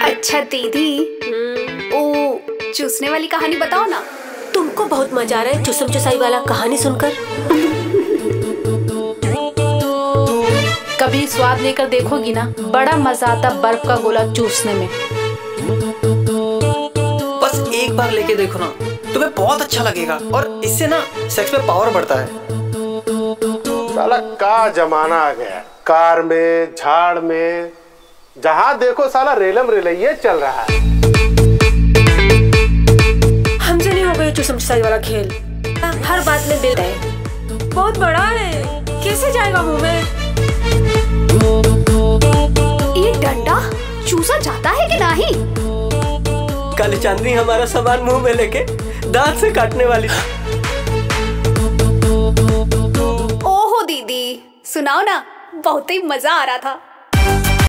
अच्छा दीदी, ओ चूसने वाली कहानी बताओ ना। तुमको बहुत मजा आ रहा है चुसम चुसाई वाला कहानी सुनकर। कभी स्वाद लेकर देखोगी ना, बड़ा मजा आता बर्फ का गोला चूसने में। बस एक बार लेके देखो ना, तुम्हें बहुत अच्छा लगेगा और इससे ना सेक्स में पावर बढ़ता है। साला का जमाना आ गया, कार में झाड़ में जहाँ देखो साला रेलम रेलैया चल रहा है। हमसे नहीं होगा ये चुसम चुसाई वाला खेल। हर बात में बिल है, बहुत बड़ा है, कैसे जाएगा मुंह में? ये डंडा चूसा जाता है कि नहीं? कल चांदनी हमारा सामान मुंह में लेके दांत से काटने वाली। ओहो दीदी, सुनाओ ना, बहुत ही मजा आ रहा था।